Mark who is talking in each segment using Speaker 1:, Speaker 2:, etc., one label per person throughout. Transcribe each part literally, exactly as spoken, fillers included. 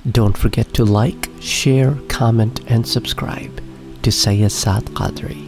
Speaker 1: Don't forget to like, share, comment and subscribe to Sayyid Saad Qadri.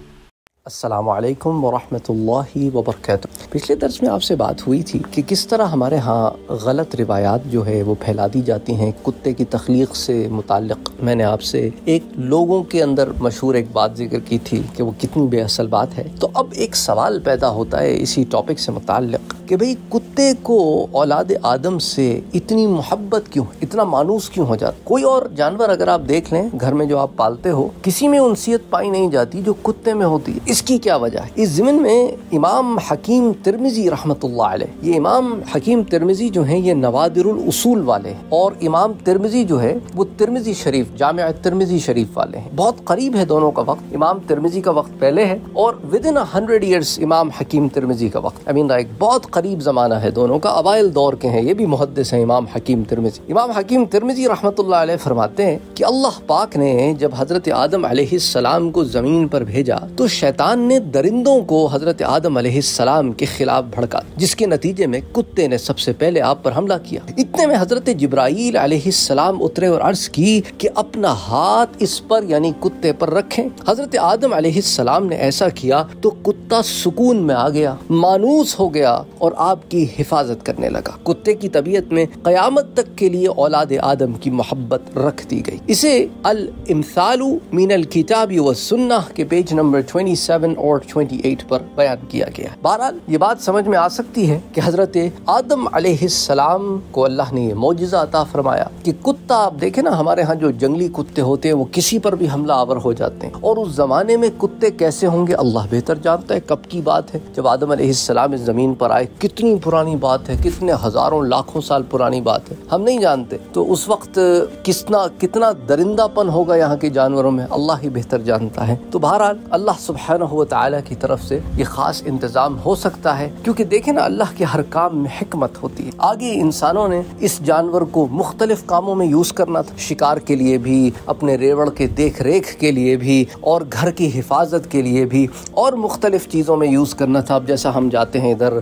Speaker 1: السلام علیکم ورحمۃ اللہ وبرکاتہ۔ پچھلے درس میں آپ سے بات ہوئی تھی کہ کس طرح ہمارے ہاں غلط روایات جو ہے وہ پھیلا دی جاتی ہیں کتے کی تخلیق سے متعلق۔ میں نے آپ سے ایک لوگوں کے اندر مشہور ایک بات ذکر کی تھی کہ وہ کتنی بے اصل بات ہے۔ تو اب ایک سوال پیدا ہوتا ہے اسی ٹاپک سے متعلق کہ بھئی کتے کو اولاد آدم سے اتنی محبت کیوں، اتنا مانوس کیوں ہو جاتا؟ کوئی اور جانور اگر آپ دیکھ لیں گھر میں جو آپ پالتے ہو، کسی میں انسیت پائی نہیں جاتی جو کتے میں ہوتی ہے۔ اس کی کیا وجہ ہے؟ اس ضمن میں امام حکیم ترمذی رحمۃ اللہ علیہ، یہ امام حکیم ترمذی جو ہیں یہ نوادر الاصول والے ہیں، اور امام ترمذی جو ہے وہ ترمذی شریف، جامع ترمذی شریف والے ہیں۔ بہت قریب ہے دونوں کا وقت، امام ترمذی کا وقت پہلے ہے اور ود ان ہنڈریڈ ایئرس امام حکیم ترمذی کا وقت، آئی مین لائک بہت قریب زمانہ ہے دونوں کا، اوائل دور کے ہیں، یہ بھی محدث ہیں امام حکیم ترمذی۔ امام حکیم ترمذی رحمۃ اللہ علیہ فرماتے ہیں کہ اللہ پاک نے جب حضرت آدم علیہ السلام کو زمین پر بھیجا تو شیطان نے درندوں کو حضرت آدم علیہ السلام کے خلاف بھڑکا، جس کے نتیجے میں کتے نے سب سے پہلے آپ پر حملہ کیا۔ اتنے میں حضرت جبرائیل علیہ السلام اترے اور عرض کی کہ اپنا ہاتھ اس پر یعنی کتے پر رکھیں۔ حضرت آدم علیہ السلام نے ایسا کیا تو کتا سکون میں آ گیا، مانوس ہو گیا اور آپ کی حفاظت کرنے لگا۔ کتے کی طبیعت میں قیامت تک کے لیے اولاد آدم کی محبت رکھ دی گئی۔ اسے الامثال من الکتاب والسنہ کے پیج نمبر سیتیس اور اٹھائیس پر بیان کیا گیا ہے۔ بہرحال یہ بات سمجھ میں آ سکتی ہے کہ حضرت آدم علیہ السلام کو اللہ نے یہ معجزہ عطا فرمایا کہ کتا، آپ دیکھیں نا ہمارے ہاں جو جنگلی کتے ہوتے ہیں وہ کسی پر بھی حملہ آور ہو جاتے ہیں، اور اس زمانے میں کتے کیسے ہوں گے اللہ بہتر جانتا ہے۔ کب کی بات ہے؟ جب آدم علیہ السلام اس زمین پر آئے، کتنی پرانی بات ہے، کتنے ہزاروں لاکھوں سال پرانی بات ہے، ہم نہیں جانتے۔ تو اس وقت کتنا کتنا درندہ پن ہوگا یہاں کے جانوروں میں، اللہ ہی بہتر جانتا ہے۔ تو بہرحال اللہ سبحانہ و تعالی کی طرف سے یہ خاص انتظام ہو سکتا ہے، کیونکہ دیکھیں نا اللہ کے ہر کام میں حکمت ہوتی ہے۔ آگے انسانوں نے اس جانور کو مختلف کاموں میں یوز کرنا تھا، شکار کے لیے بھی، اپنے ریوڑ کے دیکھ ریکھ کے لیے بھی، اور گھر کی حفاظت کے لیے بھی، اور مختلف چیزوں میں یوز کرنا تھا۔ اب جیسا ہم جاتے ہیں ادھر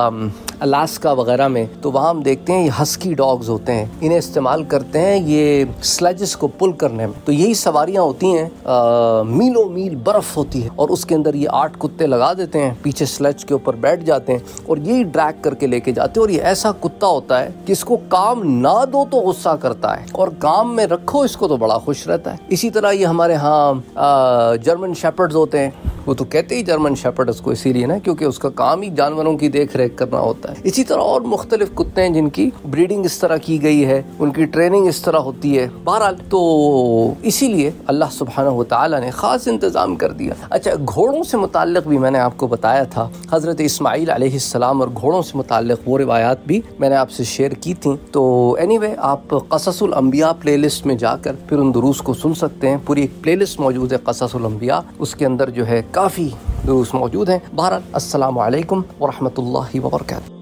Speaker 1: الاسکا وغیرہ میں تو وہاں ہم دیکھتے ہیں یہ ہسکی ڈاگز ہوتے ہیں، انہیں استعمال کرتے ہیں یہ سلیجز کو پل کرنے میں۔ تو یہی سواریاں ہوتی ہیں، میلوں میل برف ہوتی ہے اور اس کے اندر یہ آٹھ کتے لگا دیتے ہیں، پیچھے سلیج کے اوپر بیٹھ جاتے ہیں اور یہی ڈریگ کر کے لے کے جاتے ہیں۔ اور یہ ایسا کتا ہوتا ہے کہ اس کو کام نہ دو تو غصہ کرتا ہے، اور کام میں رکھو اس کو تو بڑا خوش رہتا ہے۔ اسی طرح یہ ہمارے ہاں جرمن شیپرڈز ہوتے ہیں، وہ تو کہتے ہی جرمن شیپرڈ اس کو اسی لیے نا کیونکہ اس کا کام ہی جانوروں کی دیکھ ریکھ کرنا ہوتا ہے۔ اسی طرح اور مختلف کتے ہیں جن کی بریڈنگ اس طرح کی گئی ہے، ان کی ٹریننگ اس طرح ہوتی ہے۔ بہرحال تو اسی لیے اللہ سبحانہ و تعالی نے خاص انتظام کر دیا۔ اچھا، گھوڑوں سے متعلق بھی میں نے آپ کو بتایا تھا، حضرت اسماعیل علیہ السلام اور گھوڑوں سے متعلق وہ روایات بھی میں نے آپ سے شیئر کی تھیں۔ تو اینی وے آپ قصص الانبیاء پلے لسٹ میں جا کر پھر ان دروس کو سن سکتے ہیں۔ پوری ایک پلے لسٹ موجود ہے قصص الانبیاء، اس کے اندر جو ہے کافی دروس موجود ہیں۔ بہرحال السلام علیکم ورحمۃ اللہ وبرکاتہ۔